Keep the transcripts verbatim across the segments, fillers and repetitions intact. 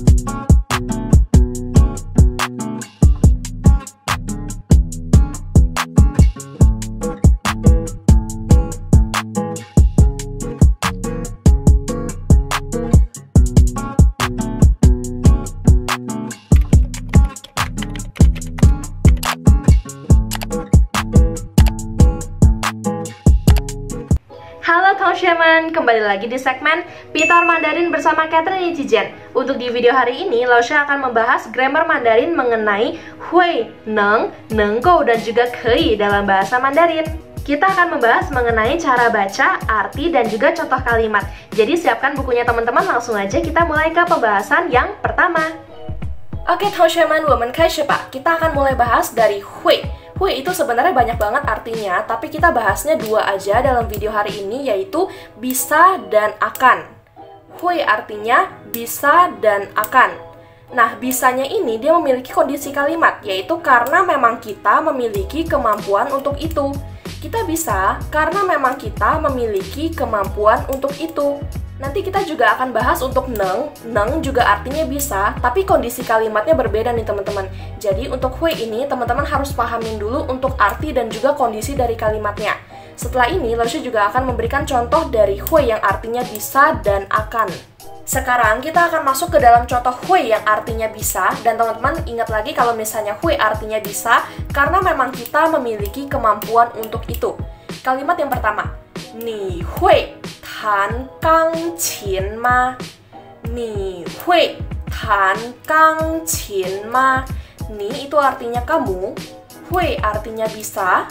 Halo Tongxuemen, kembali lagi di segmen Pintar Mandarin bersama Catherine Yijian. Untuk di video hari ini, Laoshi akan membahas grammar Mandarin mengenai hui, neng, nenggou, dan juga kei dalam bahasa Mandarin. Kita akan membahas mengenai cara baca, arti, dan juga contoh kalimat. Jadi siapkan bukunya teman-teman, langsung aja kita mulai ke pembahasan yang pertama. Oke Tongxuemen, women kai shi ba. Kita akan mulai bahas dari hui. Hui itu sebenarnya banyak banget artinya, tapi kita bahasnya dua aja dalam video hari ini, yaitu bisa dan akan. Hui artinya bisa dan akan. Nah, bisanya ini dia memiliki kondisi kalimat, yaitu karena memang kita memiliki kemampuan untuk itu. Kita bisa karena memang kita memiliki kemampuan untuk itu. Nanti kita juga akan bahas untuk neng. Neng juga artinya bisa, tapi kondisi kalimatnya berbeda nih teman-teman. Jadi untuk hui ini teman-teman harus pahamin dulu untuk arti dan juga kondisi dari kalimatnya. Setelah ini, Laoshi juga akan memberikan contoh dari hui yang artinya bisa dan akan. Sekarang kita akan masuk ke dalam contoh hui yang artinya bisa. Dan teman-teman ingat lagi kalau misalnya hui artinya bisa, karena memang kita memiliki kemampuan untuk itu. Kalimat yang pertama, ni hui tan gang qin ma? Ni hui tan gang qin ma? Ni itu artinya kamu, hui artinya bisa,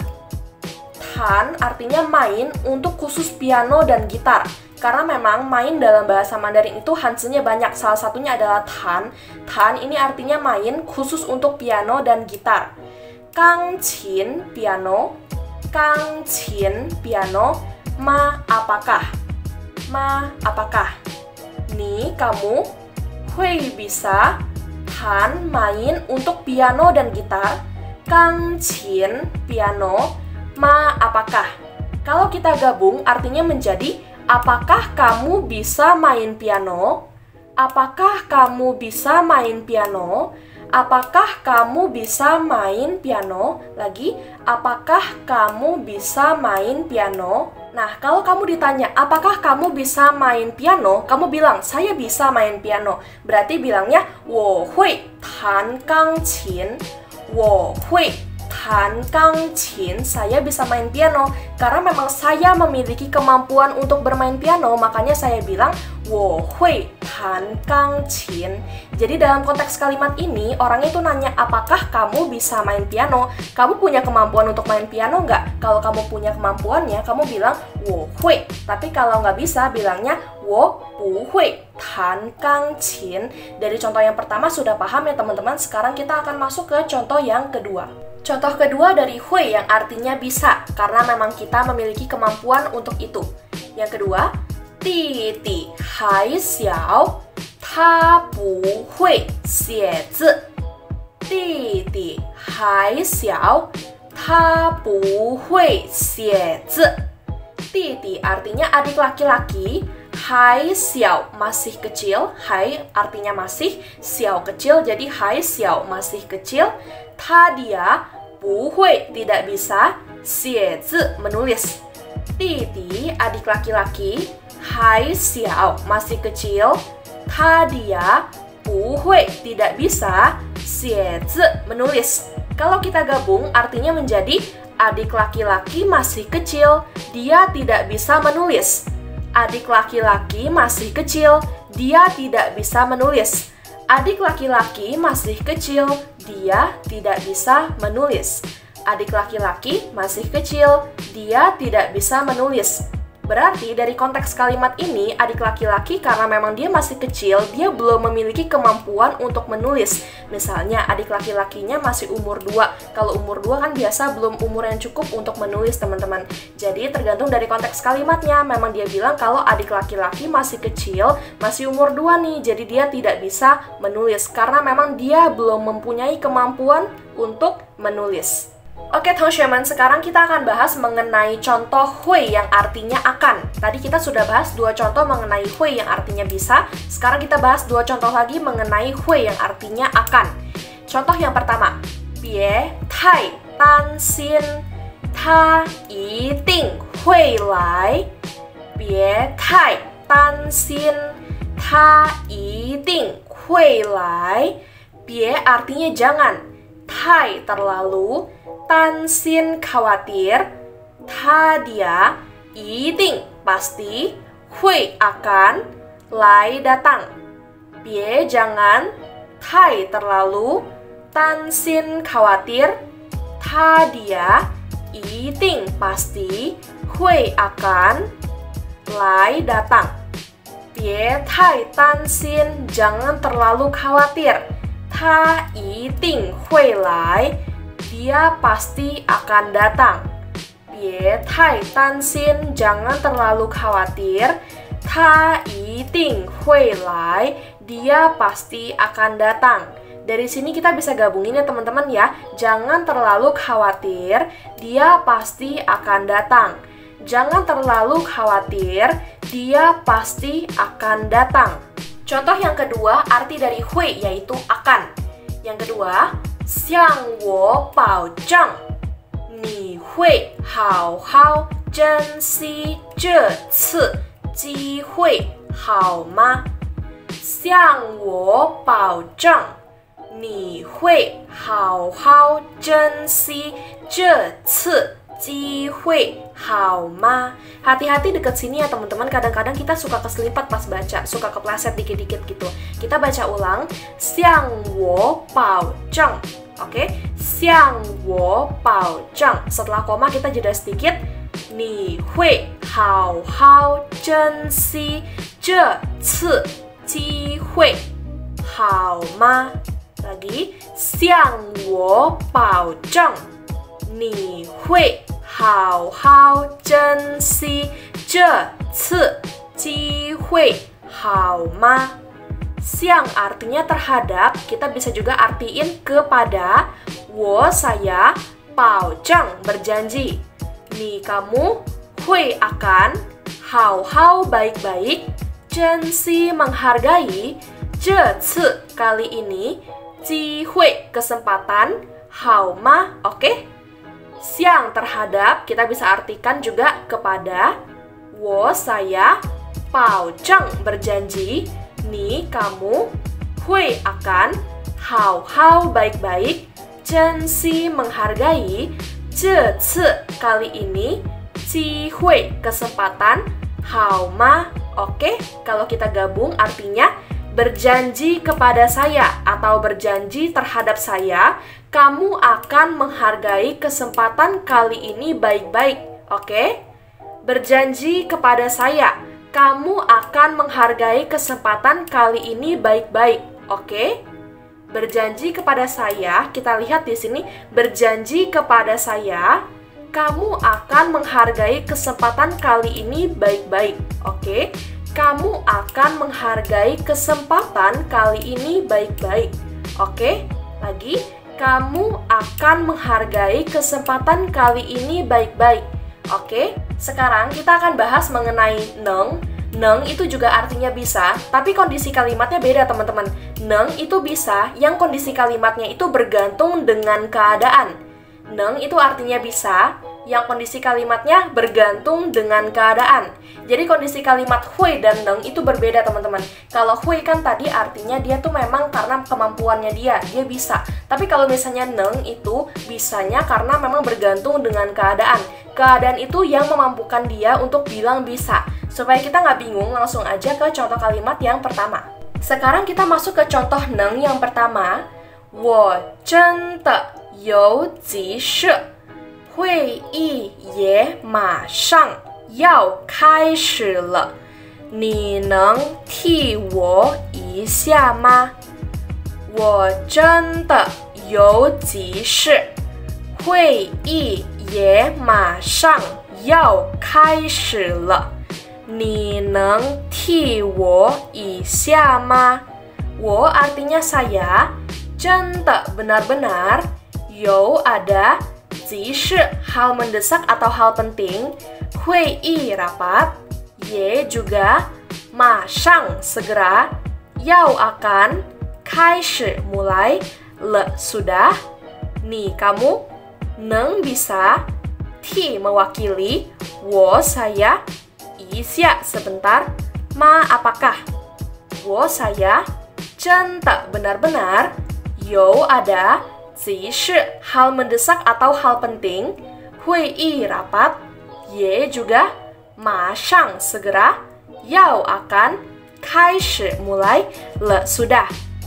tan artinya main untuk khusus piano dan gitar. Karena memang main dalam bahasa Mandarin itu hansinya banyak, salah satunya adalah tan. Tan ini artinya main khusus untuk piano dan gitar. Gang qin piano, gang qin piano, ma apakah? Ma apakah? Ni kamu hui bisa tan main untuk piano dan gitar, gang qin piano, ma apakah? Kalau kita gabung artinya menjadi apakah kamu bisa main piano? Apakah kamu bisa main piano? Apakah kamu bisa main piano? Lagi, apakah kamu bisa main piano? Nah, kalau kamu ditanya, apakah kamu bisa main piano? Kamu bilang, saya bisa main piano. Berarti bilangnya, 我会弹钢琴. 我会弹钢琴. Saya bisa main piano. Karena memang saya memiliki kemampuan untuk bermain piano, makanya saya bilang, 我会弹钢琴. Jadi dalam konteks kalimat ini, orangnya itu nanya, apakah kamu bisa main piano? Kamu punya kemampuan untuk main piano nggak? Kalau kamu punya kemampuannya, kamu bilang, 我会. Tapi kalau nggak bisa, bilangnya, 我不会弹钢琴. Dari contoh yang pertama sudah paham ya teman-teman. Sekarang kita akan masuk ke contoh yang kedua. Contoh kedua dari hui yang artinya bisa, karena memang kita memiliki kemampuan untuk itu. Yang kedua, 弟弟还小，他不会写字。弟弟还小，他不会写字。弟弟 artinya adik laki-laki, hai xiao masih kecil, hai artinya masih, xiao kecil, jadi hai xiao masih kecil. Ta dia 不会 tidak bisa, 写字 menulis. Didi adik laki-laki, hai xiao masih kecil, ta dia 不会 tidak bisa, 写字 menulis. Kalau kita gabung artinya menjadi adik laki-laki masih kecil, dia tidak bisa menulis. Adik laki-laki masih kecil, dia tidak bisa menulis. Adik laki-laki masih kecil, dia tidak bisa menulis. Adik laki-laki masih kecil, dia tidak bisa menulis. Berarti dari konteks kalimat ini, adik laki-laki karena memang dia masih kecil, dia belum memiliki kemampuan untuk menulis. Misalnya adik laki-lakinya masih umur dua. Kalau umur dua kan biasa belum umur yang cukup untuk menulis teman-teman. Jadi tergantung dari konteks kalimatnya. Memang dia bilang kalau adik laki-laki masih kecil, masih umur dua nih. Jadi dia tidak bisa menulis karena memang dia belum mempunyai kemampuan untuk menulis. Oke, teman-teman, sekarang kita akan bahas mengenai contoh hui yang artinya akan. Tadi kita sudah bahas dua contoh mengenai hui yang artinya bisa. Sekarang kita bahas dua contoh lagi mengenai hui yang artinya akan. Contoh yang pertama, bie tai tan xin, ta yi ding hui lai. Bie tai tan xin, ta yi ding hui lai. Bie artinya jangan, tai terlalu, tan xin khawatir, ta dia, yi ding pasti, hui akan, lai datang. Bie jangan, tai terlalu, tan xin khawatir, ta dia, yi ding pasti, hui akan, lai datang. Bie tai tan xin, jangan terlalu khawatir, ta yi ding hui lai, dia pasti akan datang. Bie tai tan xin, jangan terlalu khawatir, ta yi ding hui lai, dia pasti akan datang. Dari sini kita bisa gabungin ya teman-teman ya. Jangan terlalu khawatir, dia pasti akan datang. Jangan terlalu khawatir, dia pasti akan datang. Contoh yang kedua, arti dari hui yaitu akan. Yang kedua, 向我保证你会好好珍惜这次机会，好吗？向我保证你会好好珍惜这次机会，好吗？ Hati-hati deket sini ya teman-teman. Kadang-kadang kita suka keselipat pas baca, suka kepleset dikit-dikit gitu. Kita baca ulang, 向我保证. Oke, 向我保证. Setelah koma kita jeda sedikit. 你会好好珍惜这次机会，好吗？ Lagi, 向我保证你会好好珍惜这次机会，好吗？ Siang artinya terhadap, kita bisa juga artiin kepada. Wo saya, pao zheng berjanji. Ni kamu, hui akan, hao hao baik-baik, zhenxi menghargai, zeci kali ini, ji hui kesempatan, hao ma oke? Okay? Siang terhadap, kita bisa artikan juga kepada. Wo saya, pao zheng berjanji. Ni kamu, hui akan, hao hao baik-baik, zhenxi menghargai, zeci kali ini, ji hui kesempatan, hao ma oke? Okay? Kalau kita gabung artinya berjanji kepada saya atau berjanji terhadap saya, kamu akan menghargai kesempatan kali ini baik-baik, oke? Okay? Berjanji kepada saya, kamu akan menghargai kesempatan kali ini baik-baik, oke? Okay? Berjanji kepada saya, kita lihat di sini, berjanji kepada saya, kamu akan menghargai kesempatan kali ini baik-baik, oke? Okay? Kamu akan menghargai kesempatan kali ini baik-baik, oke? Okay? Lagi, kamu akan menghargai kesempatan kali ini baik-baik, oke? Okay? Sekarang kita akan bahas mengenai neng. Neng itu juga artinya bisa, tapi kondisi kalimatnya beda teman-teman. Neng itu bisa, yang kondisi kalimatnya itu bergantung dengan keadaan. Neng itu artinya bisa, yang kondisi kalimatnya bergantung dengan keadaan. Jadi kondisi kalimat hui dan neng itu berbeda teman-teman. Kalau hui kan tadi artinya dia tuh memang karena kemampuannya dia, dia bisa. Tapi kalau misalnya neng itu bisanya karena memang bergantung dengan keadaan. Keadaan itu yang memampukan dia untuk bilang bisa. Supaya kita nggak bingung, langsung aja ke contoh kalimat yang pertama. Sekarang kita masuk ke contoh neng yang pertama. 我真的有急事，会议也马上要开始了，你能替我一下吗？我真的有急事，会议也马上要开始了，你能替我一下吗？我 artinya saya, 真的 benar-benar, 有 ada, 急事 hal mendesak atau hal penting, hui yi rapat, ye juga, ma shang segera, yao akan, kai shi mulai, le sudah, ni kamu, neng bisa, ti mewakili, wo saya, yi xia sebentar, ma apakah, wo saya,真的benar-benar, you ada, zi shi hal mendesak atau hal penting, hui yi rapat, ye juga, ma shang segera, yao akan, kai shi mulai, le sudah,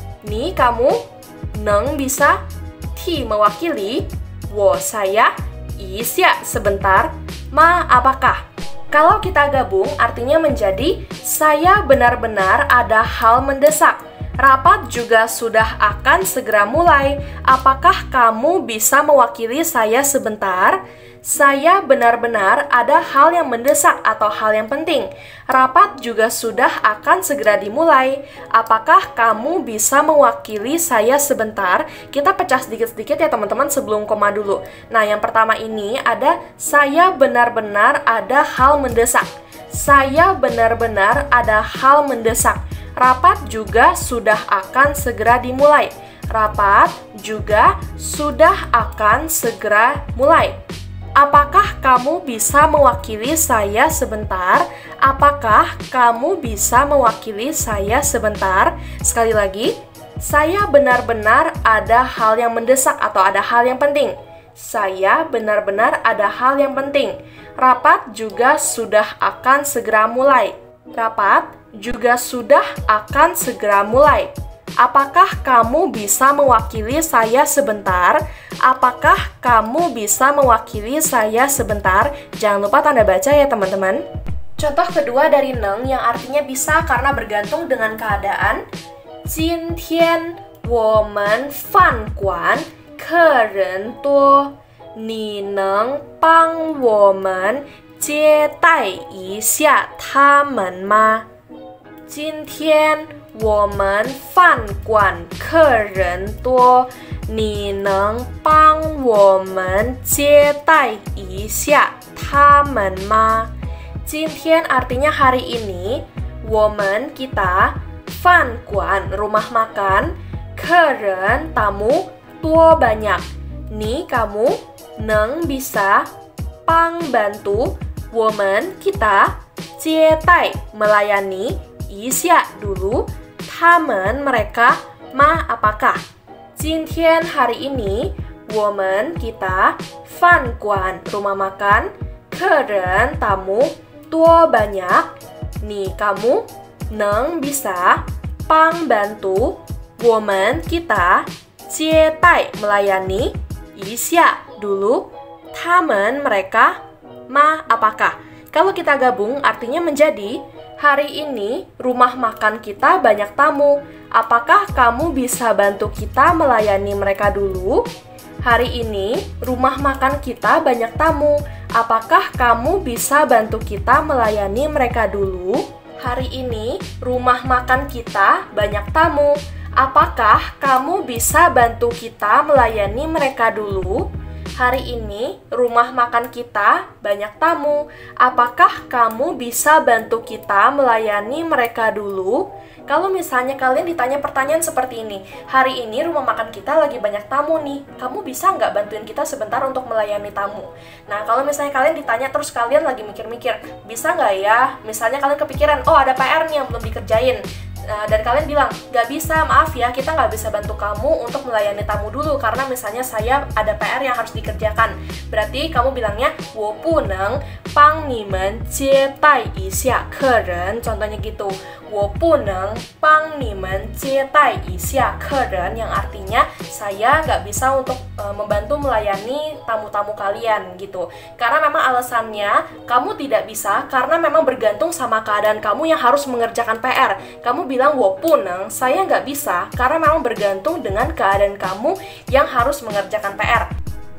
ni kamu, neng bisa, ti mewakili, wo saya, yi xia sebentar, ma apakah. Kalau kita gabung artinya menjadi saya benar-benar ada hal mendesak. Rapat juga sudah akan segera mulai. Apakah kamu bisa mewakili saya sebentar? Saya benar-benar ada hal yang mendesak atau hal yang penting. Rapat juga sudah akan segera dimulai. Apakah kamu bisa mewakili saya sebentar? Kita pecah sedikit-sedikit ya teman-teman sebelum koma dulu. Nah, yang pertama ini ada saya benar-benar ada hal mendesak. Saya benar-benar ada hal mendesak. Rapat juga sudah akan segera dimulai. Rapat juga sudah akan segera mulai. Apakah kamu bisa mewakili saya sebentar? Apakah kamu bisa mewakili saya sebentar? Sekali lagi, saya benar-benar ada hal yang mendesak atau ada hal yang penting. Saya benar-benar ada hal yang penting. Rapat juga sudah akan segera mulai. Rapat juga sudah akan segera mulai. Apakah kamu bisa mewakili saya sebentar? Apakah kamu bisa mewakili saya sebentar? Jangan lupa tanda baca ya teman-teman. Contoh kedua dari neng yang artinya bisa karena bergantung dengan keadaan. 今天我们饭馆客人多，你能帮我们接待一下他们吗？ 今天我们饭馆客人多，你能帮我们接待一下他们吗？ 今天artinya hari ini, 我们 kita, 饭馆 rumah makan, 客人 tamu, 多 banyak, ni kamu, 能 bisa, 帮 bantu, 我们 kita, 接待 melayani, 一下 dulu, 他们 mereka, ma apakah. 今天 hari ini, 我们 kita, 饭馆 rumah makan, 客人 tamu, 多 banyak, ni kamu, 能 bisa, 帮 bantu, 我们 kita, 接待 melayani, 一下 dulu, 他们 mereka, ma apakah. Kalau kita gabung artinya menjadi hari ini rumah makan kita banyak tamu. Apakah kamu bisa bantu kita melayani mereka dulu? Hari ini rumah makan kita banyak tamu. Apakah kamu bisa bantu kita melayani mereka dulu? Hari ini rumah makan kita banyak tamu. Apakah kamu bisa bantu kita melayani mereka dulu? Hari ini rumah makan kita banyak tamu. Apakah kamu bisa bantu kita melayani mereka dulu? Kalau misalnya kalian ditanya pertanyaan seperti ini, hari ini rumah makan kita lagi banyak tamu nih, kamu bisa nggak bantuin kita sebentar untuk melayani tamu? Nah, kalau misalnya kalian ditanya terus kalian lagi mikir-mikir, bisa nggak ya? Misalnya kalian kepikiran, oh ada P R nih yang belum dikerjain. Nah, dan kalian bilang, nggak bisa, maaf ya, kita nggak bisa bantu kamu untuk melayani tamu dulu karena misalnya saya ada P R yang harus dikerjakan. Berarti kamu bilangnya, 我不能帮你们接待一下客人. Contohnya gitu, 我不能帮你们接待一下客人, yang artinya saya nggak bisa untuk e, membantu melayani tamu-tamu kalian gitu. Karena memang alasannya kamu tidak bisa karena memang bergantung sama keadaan kamu yang harus mengerjakan P R. Kamu bilang 我不能, saya nggak bisa karena memang bergantung dengan keadaan kamu yang harus mengerjakan P R.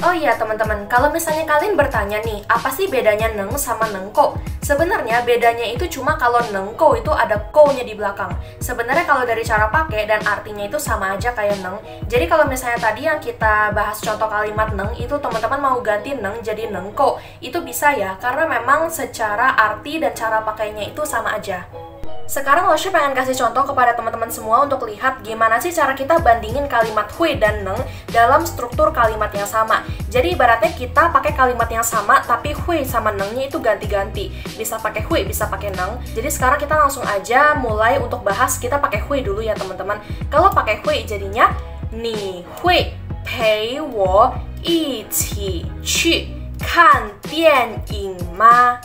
Oh iya teman-teman, kalau misalnya kalian bertanya nih, apa sih bedanya neng sama nengko? Sebenarnya bedanya itu cuma kalau nengko itu ada ko-nya di belakang. Sebenarnya kalau dari cara pakai dan artinya itu sama aja kayak neng. Jadi kalau misalnya tadi yang kita bahas contoh kalimat neng, itu teman-teman mau ganti neng jadi nengko, itu bisa ya, karena memang secara arti dan cara pakainya itu sama aja. Sekarang Lausha pengen kasih contoh kepada teman-teman semua untuk lihat gimana sih cara kita bandingin kalimat hui dan neng dalam struktur kalimat yang sama. Jadi ibaratnya kita pakai kalimat yang sama tapi hui sama nengnya itu ganti-ganti. Bisa pakai hui, bisa pakai neng. Jadi sekarang kita langsung aja mulai untuk bahas, kita pakai hui dulu ya teman-teman. Kalau pakai hui jadinya ni hui pei wo yi qi qu kan dian ying ma?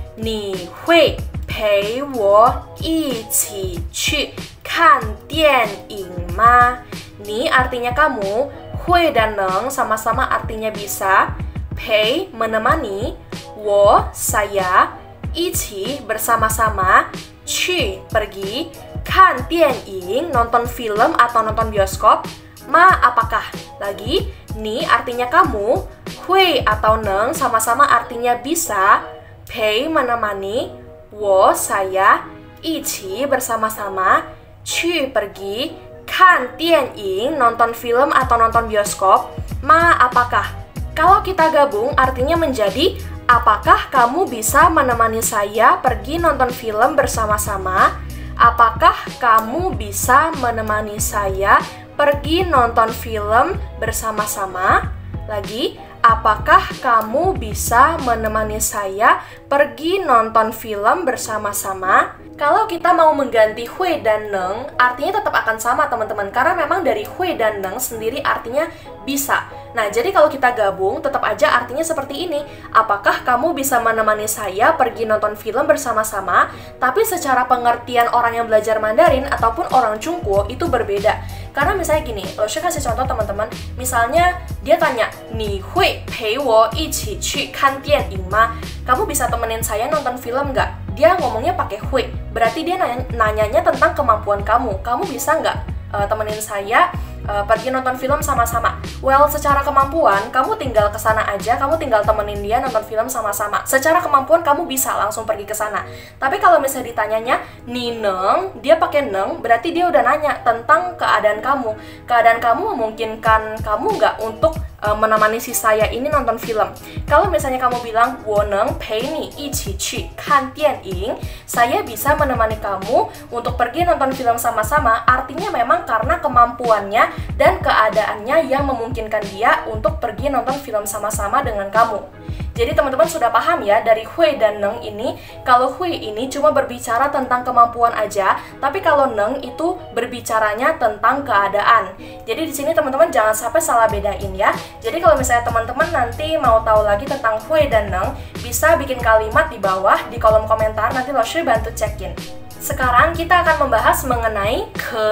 Ni hui陪我一起去看电影吗? Ni artinya kamu, hui dan neng sama-sama artinya bisa, pei menemani, wo saya, ichi bersama-sama, qu pergi, kan dian ying nonton film atau nonton bioskop, ma apakah? Lagi, ni artinya kamu, hui atau neng sama-sama artinya bisa, pei menemani, wo saya, ichi bersama-sama, qu pergi, kan dian ying nonton film atau nonton bioskop, ma apakah? Kalau kita gabung artinya menjadi apakah kamu bisa menemani saya pergi nonton film bersama-sama? Apakah kamu bisa menemani saya pergi nonton film bersama-sama? Lagi, apakah kamu bisa menemani saya pergi nonton film bersama-sama? Kalau kita mau mengganti hui dan neng, artinya tetap akan sama teman-teman, karena memang dari hui dan neng sendiri artinya bisa. Nah, jadi kalau kita gabung, tetap aja artinya seperti ini. Apakah kamu bisa menemani saya pergi nonton film bersama-sama? Tapi secara pengertian orang yang belajar Mandarin ataupun orang Cungkuo itu berbeda. Karena misalnya gini, Lausha kasih contoh teman-teman. Misalnya dia tanya, ni hui pei wo ichi qu kan dian ying ma? Kamu bisa temenin saya nonton film nggak? Dia ngomongnya pakai hui, berarti dia nanya, nanyanya tentang kemampuan kamu. Kamu bisa nggak uh, temenin saya uh, pergi nonton film sama-sama? Well, secara kemampuan, kamu tinggal ke sana aja, kamu tinggal temenin dia nonton film sama-sama. Secara kemampuan, kamu bisa langsung pergi ke sana. Tapi kalau misalnya ditanyanya, ni neng, dia pakai neng, berarti dia udah nanya tentang keadaan kamu. Keadaan kamu memungkinkan kamu nggak untuk uh, menemani si saya ini nonton film? Kalau misalnya kamu bilang, wo neng pei ni ichi qu kan dian ying, saya bisa menemani kamu untuk pergi nonton film sama-sama, artinya memang karena kemampuannya dan keadaannya yang memungkinkan dia untuk pergi nonton film sama-sama dengan kamu. Jadi teman-teman sudah paham ya, dari hui dan neng ini, kalau hui ini cuma berbicara tentang kemampuan aja, tapi kalau neng itu berbicaranya tentang keadaan. Jadi di sini teman-teman jangan sampai salah bedain ya. Jadi kalau misalnya teman-teman nanti mau tahu lagi tentang hui dan neng, bisa bikin kalimat di bawah di kolom komentar, nanti Lausha bantu cekin. Sekarang kita akan membahas mengenai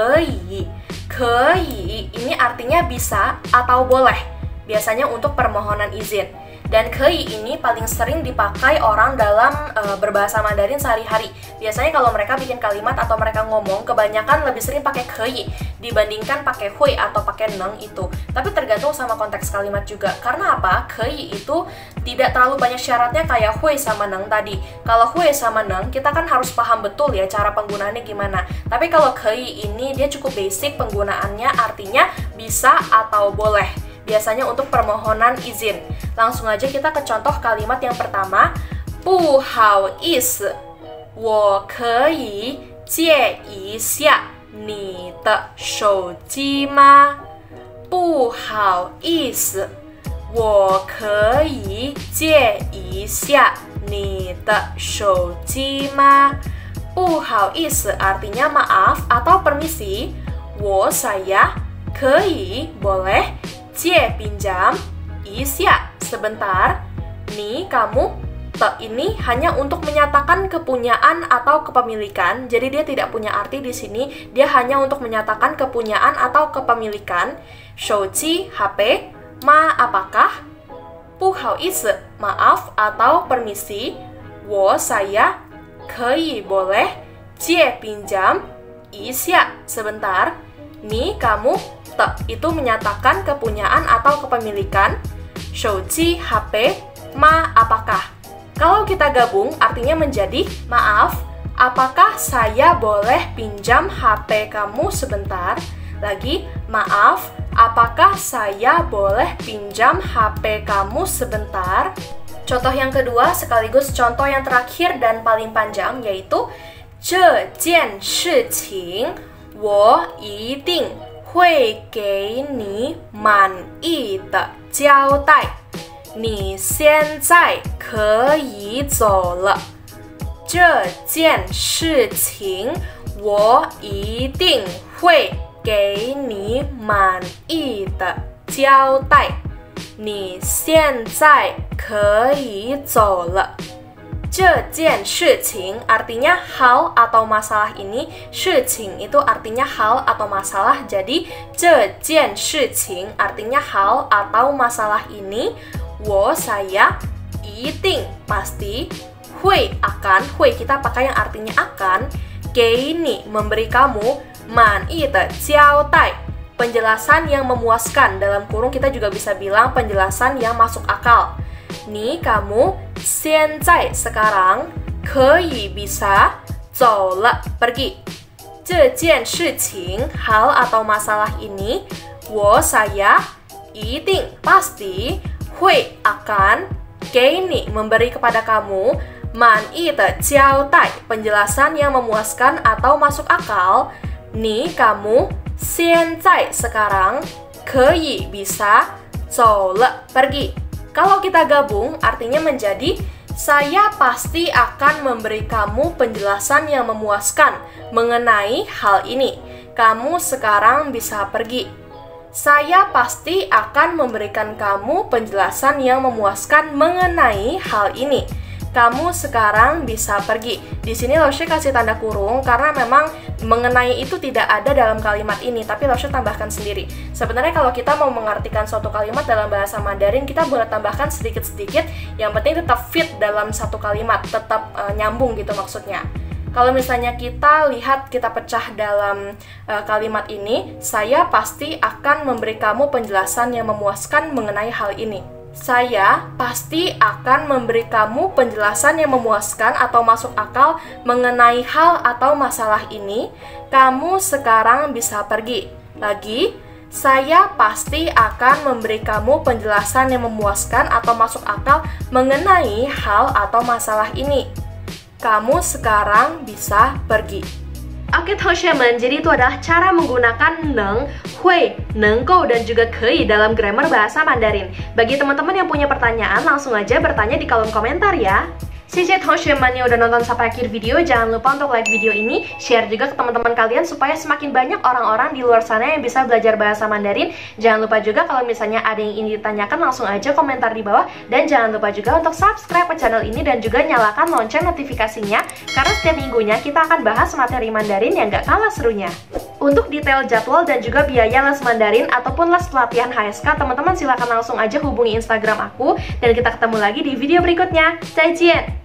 kei. Kei ini artinya bisa atau boleh, biasanya untuk permohonan izin. Dan kei ini paling sering dipakai orang dalam e, berbahasa Mandarin sehari-hari. Biasanya kalau mereka bikin kalimat atau mereka ngomong, kebanyakan lebih sering pakai kei dibandingkan pakai hui atau pakai neng itu. Tapi tergantung sama konteks kalimat juga. Karena apa? Kei itu tidak terlalu banyak syaratnya kayak hui sama neng tadi. Kalau hui sama neng, kita kan harus paham betul ya cara penggunaannya gimana. Tapi kalau kei ini dia cukup basic penggunaannya, artinya bisa atau boleh. Biasanya untuk permohonan izin. Langsung aja kita ke contoh kalimat yang pertama. Bu hao is, wo keyi jie yi xia ni de shouji ma? Bu hao is, wo keyi jie yi xia ni de shouji ma? Bu hao is artinya maaf atau permisi. Wo saya, keyi boleh, jie pinjam, isya sebentar, nih kamu, te ini hanya untuk menyatakan kepunyaan atau kepemilikan. Jadi dia tidak punya arti di sini, dia hanya untuk menyatakan kepunyaan atau kepemilikan. Shouji H P, ma apakah, bu hao isi maaf atau permisi, wo saya, kei boleh, jie pinjam, isya sebentar, nih kamu, te itu menyatakan kepunyaan atau kepemilikan. shouji H P, ma apakah. Kalau kita gabung artinya menjadi maaf, apakah saya boleh pinjam H P kamu sebentar? Lagi, maaf, apakah saya boleh pinjam H P kamu sebentar? Contoh yang kedua sekaligus contoh yang terakhir dan paling panjang yaitu 这件事情我一定会给你满意的交代。你现在可以走了。这件事情我一定会给你满意的交代。你现在可以走了。这件事情 artinya hal atau masalah ini, 事情 itu artinya hal atau masalah. Jadi 这件事情 artinya hal atau masalah ini. 我 saya 一定 pasti, 会 akan, 会 kita pakai yang artinya akan, 给你 memberi kamu, 满意的交代 penjelasan yang memuaskan, dalam kurung kita juga bisa bilang penjelasan yang masuk akal. Nih kamu 现在 sekarang 可以 bisa 走了 pergi. 这件事情 hal atau masalah ini 我 saya 一定 pasti 会 akan 给你 memberi kepada kamu 满意的交代 penjelasan yang memuaskan atau masuk akal. Nih kamu 现在 sekarang 可以 bisa 走了 pergi. Kalau kita gabung artinya menjadi saya pasti akan memberi kamu penjelasan yang memuaskan mengenai hal ini. Kamu sekarang bisa pergi. Saya pasti akan memberikan kamu penjelasan yang memuaskan mengenai hal ini. Kamu sekarang bisa pergi. Di sini Laushe kasih tanda kurung karena memang mengenai itu tidak ada dalam kalimat ini, tapi Laushe tambahkan sendiri. Sebenarnya kalau kita mau mengartikan suatu kalimat dalam bahasa Mandarin, kita boleh tambahkan sedikit-sedikit, yang penting tetap fit dalam satu kalimat, tetap uh, nyambung gitu maksudnya. Kalau misalnya kita lihat, kita pecah dalam uh, kalimat ini, saya pasti akan memberi kamu penjelasan yang memuaskan mengenai hal ini. Saya pasti akan memberi kamu penjelasan yang memuaskan atau masuk akal mengenai hal atau masalah ini. Kamu sekarang bisa pergi. Lagi, saya pasti akan memberi kamu penjelasan yang memuaskan atau masuk akal mengenai hal atau masalah ini. Kamu sekarang bisa pergi. Oke, teman-teman, jadi itu adalah cara menggunakan neng, hui, nengkou, dan juga kei dalam grammar bahasa Mandarin. Bagi teman-teman yang punya pertanyaan, langsung aja bertanya di kolom komentar ya. Xie teman-teman yang udah nonton sampai akhir video, jangan lupa untuk like video ini, share juga ke teman-teman kalian supaya semakin banyak orang-orang di luar sana yang bisa belajar bahasa Mandarin. Jangan lupa juga kalau misalnya ada yang ingin ditanyakan, langsung aja komentar di bawah. Dan jangan lupa juga untuk subscribe ke channel ini dan juga nyalakan lonceng notifikasinya, karena setiap minggunya kita akan bahas materi Mandarin yang gak kalah serunya. Untuk detail jadwal dan juga biaya les Mandarin ataupun les pelatihan H S K, teman-teman silahkan langsung aja hubungi Instagram aku, dan kita ketemu lagi di video berikutnya. Zaijian!